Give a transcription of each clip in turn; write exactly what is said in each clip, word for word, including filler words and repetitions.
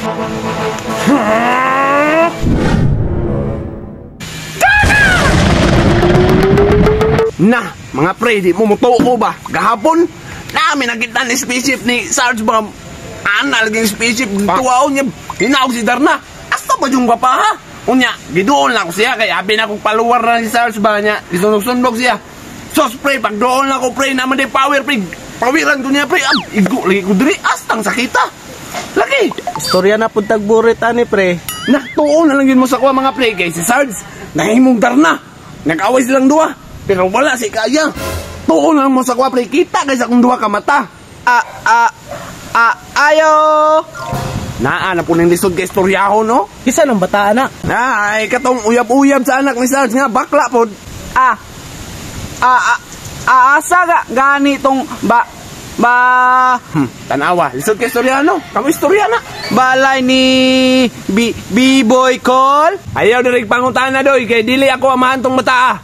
Na, mga pre, di mo mutuo ko ba? Gahapon, namin nakita ni spaceship ni Sarge ba? Anal ging spaceship, tuwaw niya, hinawag si Darna. Asta ba yung bapa ha? Unya, gidoon lang ko siya, kaya abi na kong paluwar na si Sarge ba niya, isunog-sunog siya. Sos pre, pag doon lang ko pre, naman di power pre, pawiran ko niya pre, am, igo lagi ko diri, astang sakita. Lagi. Istorya na puntag burit ani pre. Naktuon na lang yun mo sa kuha mga pre, kay si Sarge, nahimong Darna. Nag-away silang duwa. Pero wala si Kaya. Tuon lang mo sa kwa, pre. Kita kaysa kung duha ka mata. Ah, ah, ah, ayo. Naa na po nang lisod ka istoryaho, no? Isa ng bata, anak. Ay, katong uyab-uyab sa anak ni Sarge nga, bakla po. Ah, ah, ah, ah, asa ga, gani tong ba, ba, Hmm, tanawa. Lisod ka istoryaho, no? Kamu istorya na. balay ni B, B-boy call? Ayaw dirig pangutana, doy. Kay dili ako amahan tong mata, ah.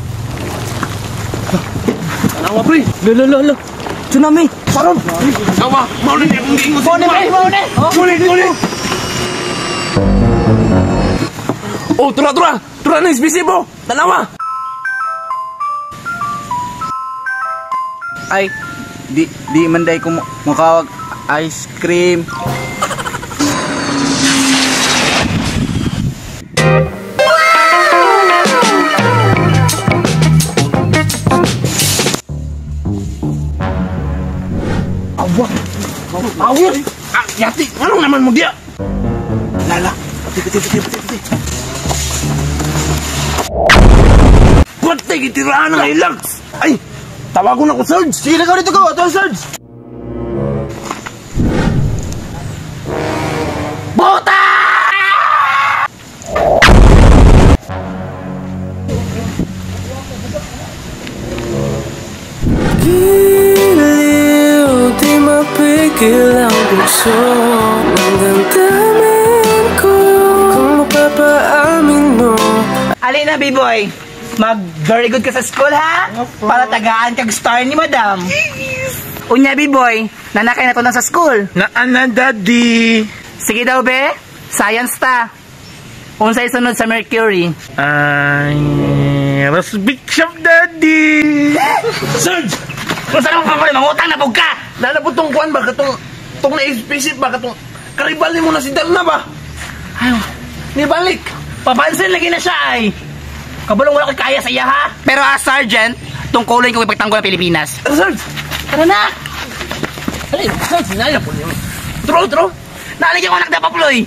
Tanawa, pre. Lo, lo, lo, lo. Tsunami. Paron. Tanawa. Maulit akong giingot. Maulit, pre, maulit. Maulit, maulit. Oh, tura, tura. Tura na ispisibo. Tanawa. Ay, di, di manday ko makawag ice cream. Awak. Awak. Ah, Yati, anong naman mo dia? Lala. Pati, pati, pati, pati, pati. Pati, gitiraan ng ilags. Ay, tawagon ako, Sarge. Sige, lagaw dito ko. Ito, Sarge. Bota! Giliw, di mapigil ang puso ng damdamin ko kung mapapaamin mo. Alina, B-boy, mag-very good ka sa school, ha? Para tagaan kag star ni madam. Unya, B-boy, nanakay na to na sa school. Naan daddy. Sige daw, be. Science ta. Unsay sunod sa Mercury? Ay, Rasbik Shop daddy. Sarge! Kung saan mo pa mangutang na ka? Lala po tong kuwan ba? Katong, tong na-ispisip ba? Katong, karibal mo na si Darna ba? Ayaw, Nibalik. papansin lagi na siya ay. Kabalong wala kay kaya sa iya, ha? Pero as sergeant, tungkulin ko ipagtanggol ng Pilipinas. Tara, Sarge. Tara na! Ay, Sarge, nalala po niyo. Tro, tro! Naaligyan ko anak na paploy!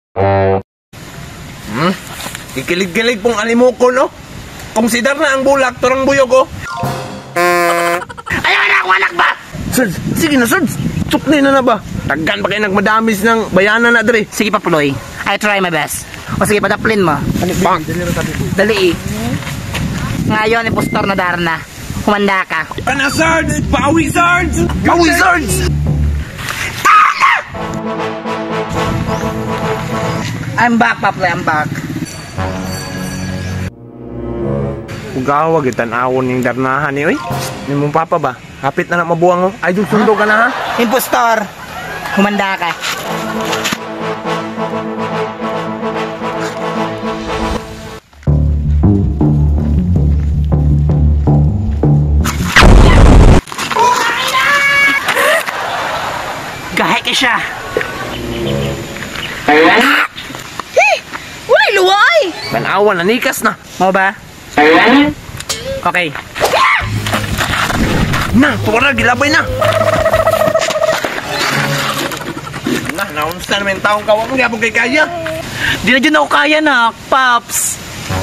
Hmm? Ikilig-kilig pong alimuko, no? Kung si Darna ang bulak, turang buyo ko. Ayaw na ako anak ba? Sarge, sige na, Sarge. Tsukli na na ba? Taggan pa kayo nagmadamis ng bayanan na, Dre. Sige, paploy. I try my best. O sige, padaplin mo. Bang. Dali eh. Ngayon, impostor na Darna. Humanda ka. Kana, Sarge! Bawi, Sarge! Bawi, Sarge! I'm back, paploy. I'm back. Ugawag, itanawon yung Darnahan ni, oy. Ni mong papa ba? Hapit na na mabuang, oh. Ay, sundo ka na, ha? Impostor. Humanda ka. Gahe ka siya. Hey! Wala luway! Tanawan, nanikas na. Mo ba? Okay. Na, tuwara, gilabay na. Na, naunsta naman yung taong kawang gabong kay Kaya. Di na dyan ako kaya na, Paps.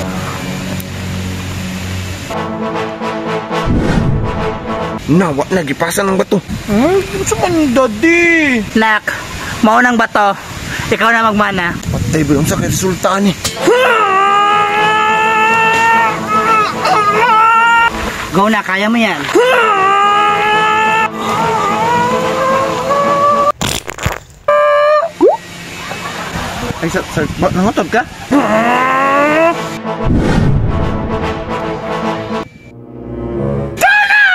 Nawa, nagipasan ng bato. Hmm? Gusto man, daddy. Nak, maunang bato. Ikaw na magmana. Patay ba yung sa resulta ni? Go na, kaya mo yan. Ay, sir, sir, ba, nangatod ka?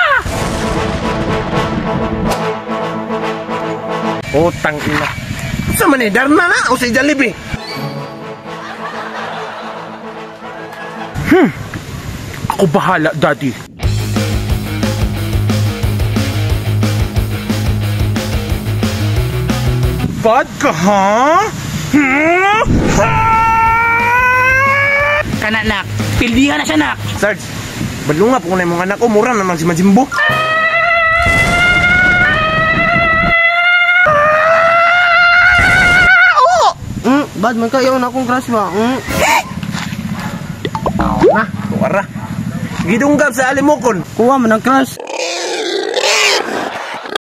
Utang ina. Unsa man ni Darna na o si Jollibee? Hmm. Ako bahala, Daddy. Bad ka, ha? Hmm? Kana nak, pildihan na siya nak. Sarge, balunga po ko na yung mga anak ko. Mura naman si Majimbo. Hmm, bad man kayo na akong crush ba? Hmm. Na, tuwara. Gidunggab sa alimokon. Kuha man ang crush.